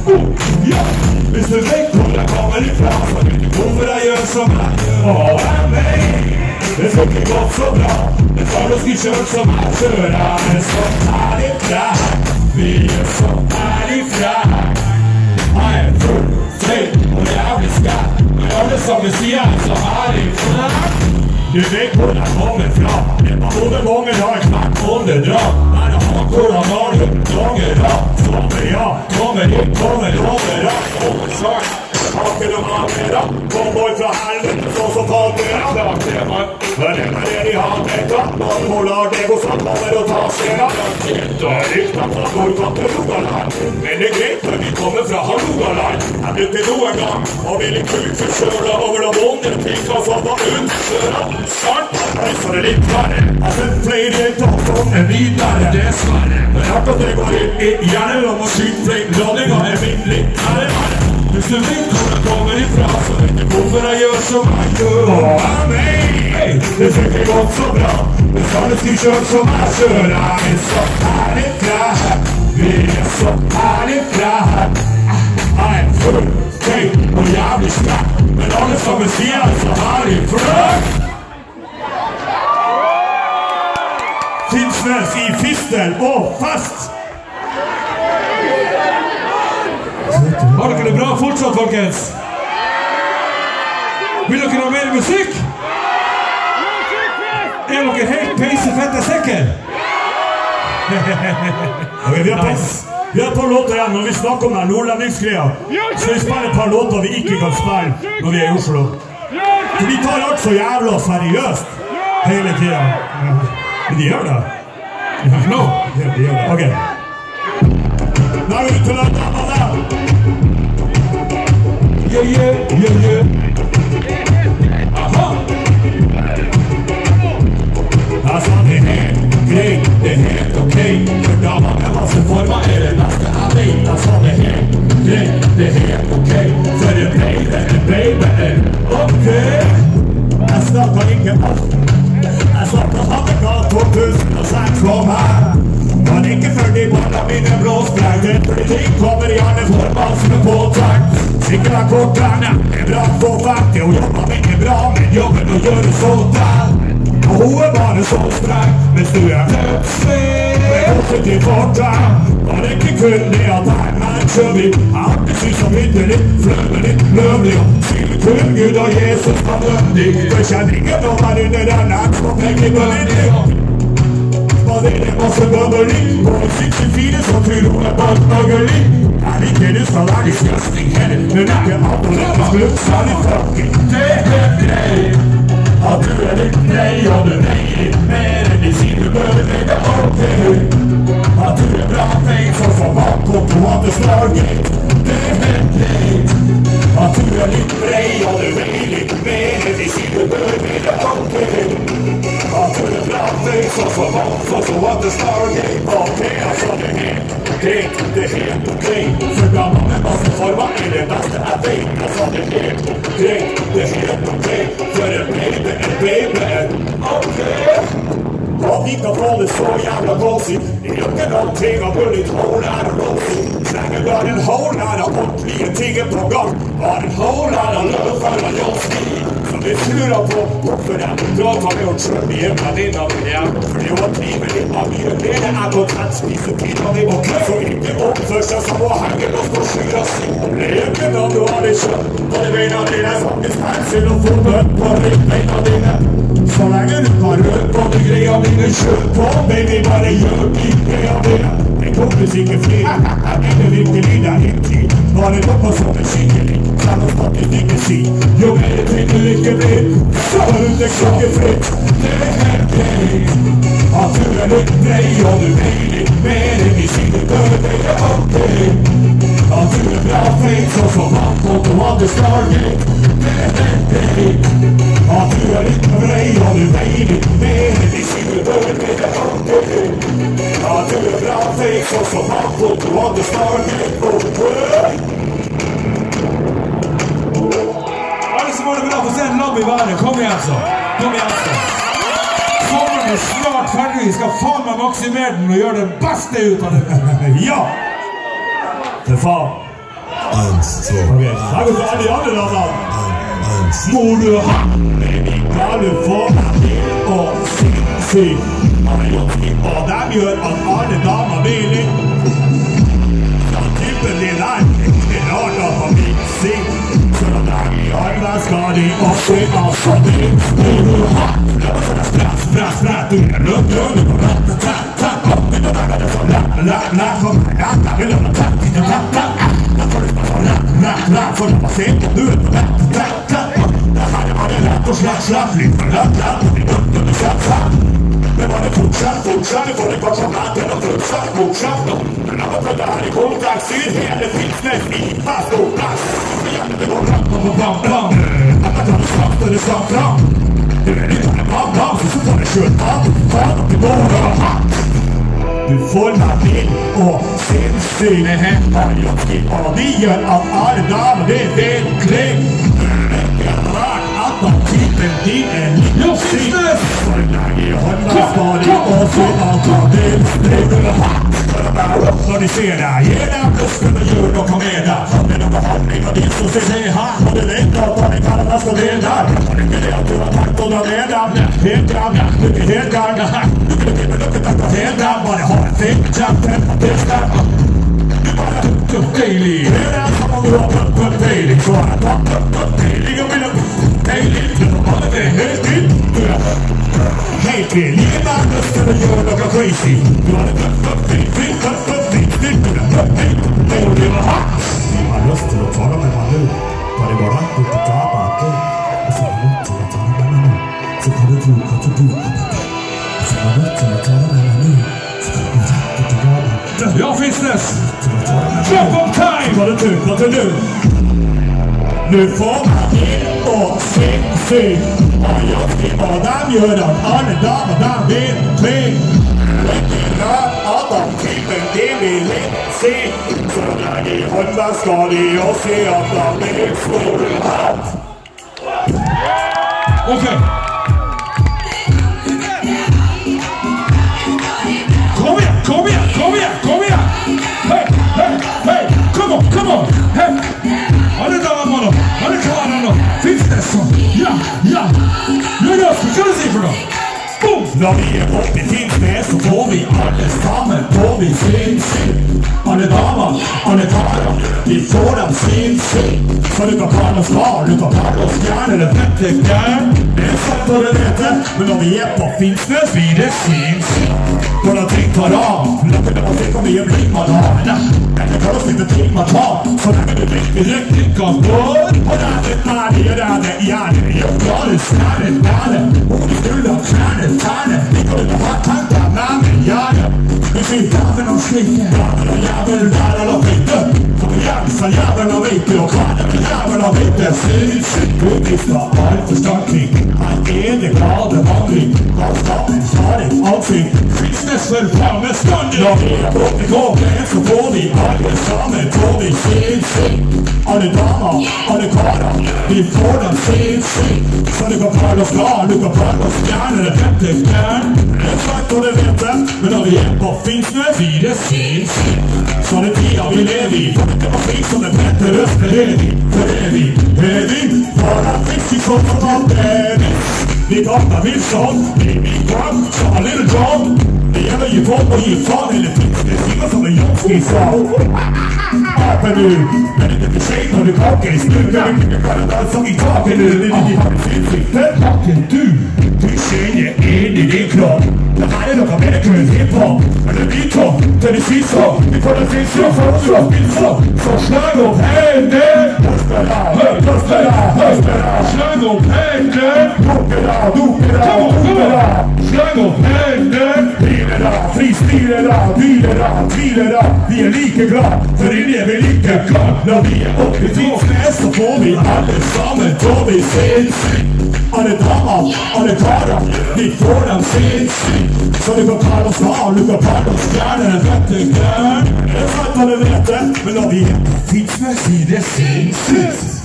Ja, hvis du vet hvor jeg kommer ifra, så vet du hvorfor jeg gjør som jeg gjør. Og jeg mener, det skal ikke gå så bra. Det tar oss ikke kjørt som jeg kjører. Jeg er så ærlig fra. Vi er så ærlig fra. Jeg er full, straight og jævlig skær. Men alle sammen sier jeg er så ærlig fra. Du vet hvor jeg kommer fra. Det var både mange har jeg knært åndedrag. Her er han hvordan har du dager da. Kommer ja, kommer inn, kommer over da. Kommer svart, taker og maker da. Kommer fra helvete, så tar dere da. Hør det med det de har med da. Man holder det hos anballer og tar seg da. Det er riktig fra Nordkant til Rogaland. Men det er greit når vi kommer fra Rogaland. Jeg brukte noen gang og ville kuke kjøle over de vonde tingene som var unnsøra. Sant, så det litt verre. Jeg ser flere tak som videre. Det er sverre. Det er rart at det går inn i hjernen om å skyte flere ladninger er vinnlig. Hvis du vet hvor jeg kommer ifra, så vet du hvorfor jeg gjør som jeg gjør. Og jeg mener, det skal ikke gå så bra. Det skal ikke kjøre som jeg kjører. Jeg er så ærlig fra. Vi er så ærlig fra. Jeg er full, straight og jævlig skræk. Men alle sammen sier jeg så ærlig fra. Finnsnes i fistel og fest! Har dere det bra fortsatt, folkens? Vil dere ha mer musikk? Er dere helt peisefette sekker? Okay, vi har et par låter igjen når vi snakker om den nordlendingsgreia. Så vi spiller et par låter vi ikke kan spille når vi er i Oslo. For vi tar alt så jævla seriøst hele tiden. Men de gjør det. No. De gjør det. Ok. Nå er vi ute til å ta med det. Yeah, yeah, yeah, yeah. Aha. Altså, det er helt greit, det er helt ok. For damer med masse former er det beste jeg vet. Altså, det er helt greit, det er helt ok. For en baby er ok. Jeg snakker ikke alt. Jeg snakker Hatteka 2006 kom her. Men ikke før de barna mine blåsprengte. Fordi ting kommer gjerne for massene på trekk. Sikkert er kortene, det er bra for fælt. Og jobba min er bra, men jobben å gjøre så der. Og hun er bare så streng, mens du er høytsving. Med positiv fortell. Var det ikke kun det at jeg matcher vi. Jeg har ikke synes om hyttelig, fløvelig, løvlig. Og syne kun Gud og Jesus var nødvendig. For kjenningen om her under den er som penger på linje. Det er masse bømmelig. På 64 så tror hun er bømmelig. Jeg liker det så er disgusting heller. Men ikke apologisk lukt, så er det fucking. Det er greit at du er litt grei, og du veier litt mer enn de sier du bør det ok. At du er bra feil, så får man på at det slår gøy. Det er greit at du er litt grei, og du veier litt mer enn de sier du bør det ok. At du er bra feil, så får man på at det slår gøy. Ok, altså det er helt greit, det er helt ok. For damer med masse former er det beste jeg vet. Altså det er helt greit, det er helt ok. For en baby er ok. Og vi kan få det så jævla gåsig. Det gjør ikke noen ting å burde litt hålær og låsig. Slenger bare en hålær av ordentlige ting på gang. Bare en hålær av løfer og jåsig. Så vi slurer på hvorfor jeg drar ta med og trøm i en venninna min hjem. For det var trivelig av mye mer enn jeg og tett spiser tida mi. Og så ikke oppfør seg som å henge på storskyra si. Leken av du har det kjøtt. Og det beina dine faktisk hensyn og få bøtt på beina dine. Så lenge du kan rød på de greia dine, kjør på, baby, bare gjør de greia dine. Jeg kommer ikke fri, jeg mener virkelig det er ikke. Bare noe som er skikkelig, selv om faktisk ikke si. Jo mer ting du ikke blir, så er du det klokke fritt. Det er helt greit at du er litt grei, og du veier litt mer enn de sier du bør det ok. At du er bra feil, så får man på at det slår gøy. Det er helt greit at du er litt brei, og du veier litt mer enn de sier du bør det ok. At du er bra feil, så får man på at det slår gøy. Alle som har det bra, få se en labb i været. Kom igjen så. Kom igjen så. Sommeren er snart ferdig. Vi skal faen meg maksimere den og gjøre det beste ut av det. Ja! For faen. 1, 2. Okay, sag uns alle die anderen nochmal. 1. Mode haben alle Formen und sie. Og der gjør at alle damer vil tippen de land, det er rart at man vil si. Så da lager i armen skal de oppe av sånn de mode haben. Spratt, du er rundt, for å se på du og slapp litt men var det fortsatt, det får det bare sånn at det var fortsatt men av at det er i kontakt syd hele Finnsnes i fast og plass det går bam at det tar det snart fram det er litt bam så tar det kjørt av faen opp i båda du får meg til å sinnssyne og de gjør at alle damer det er virkelig rart at de typen din er litt Finnsnes for deg i hånda skal de også anta det når de ser deg gir dem løsken og gjør noe med deg med noe behandling og de som ser det her og det vet at de kan det skal det der og det ikke det at du har tenkt å dra med dem helt gang, du er helt gang helt gang, bare ha en fikk kjempen og det stemmer du bare deilig det er den som man råper på deilig så er det deilig og vil deilig du må bare det helt inn du er helt vill ingen der løsken og gjør noe crazy du har det jeg har lyst til å ta det med meg nå bare gå rett ut til gaba og så har jeg lyst til å ta det med meg nå så kan du tro hva du og så har jeg lyst til å ta det med meg nå så kan du rett ut til gaba ja, Finnsnes drop on time hva du tror hva du nu får man inn og sinnssyk og dem gjør at alle damer dem vil bli at de typen de vil se så der i hånda skal de og se at de vil slå hatt ok kom igjen hei come on hei alle damer alle klarer nå Finnsnes ja hva skal du si for noe når vi er oppe i Finnsnes så får vi alle sammen får vi sinnssykt alle damer, alle karer vi får dem sinnssykt så du kan kalle oss far, du kan kalle oss gjerne eller fette gærn det er sant og det vet det men når vi er på Finnsnes blir det sinnssykt når da ting tar av da kunne man se hvor mye blir man har det kan også ikke ting man tar så lenge du riktig kan gå og det er det gjerne jeg klarer snære og du skulle ha knære vi kunne ha tenkt deg med meg gjerne vi sier jævel og slikke jævel der eller vitte for jævsa jævel og vitte og kvannet jævel og vitte sinnssykt du mister all forstandring han er det glade vandring han skaper svaring ansikt Finnsnes for faen med standing når vi er oppe i kåken så får vi alle sammen får vi sinnssykt alle damer, alle karer vi får dem sinnssykt så du kan prøve oss glad du kan prøve oss gjerne eller fette gærn det er sagt og det vet det men når vi er på Finnsnes blir det sinnssykt så det tida vi lever i for det var fint som det fette røster for evig for at hvis vi kom på tatt vi gata vil sånn vi kan så ha lille John det gjelder gi folk og gi faen eller Finnsnes sier som en Jonski sa apen du men det er ikke skjeit når du kaker i snukken du kan det som i taken du har det sinnssykt den pakken du kjenner inn i din kropp det her er noe mer kunn hiphop men det blir topp til de sier så vi får det sinnssykt for oss og spil så slag opp hendene slag opp hendene slag opp hendene tvilere vi er like glad for inni er vi like glad når vi er oppe i Finnsnes så får vi alle sammen får vi sinnssykt alle damer, alle karer vi får dem sinnssykt så du kan kalle oss far, du kan kalle oss gjerne en fette gærn det er sant hva du vet det men når vi er på Finnsnes blir det sinnssykt